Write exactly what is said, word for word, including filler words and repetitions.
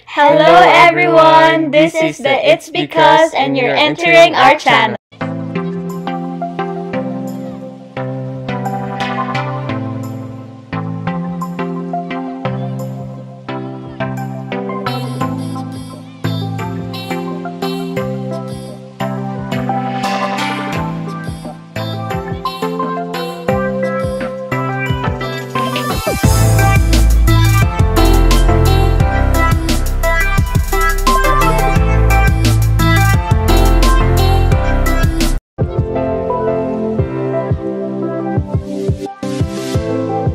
Hello everyone, this is the It's Because and you're entering our channel.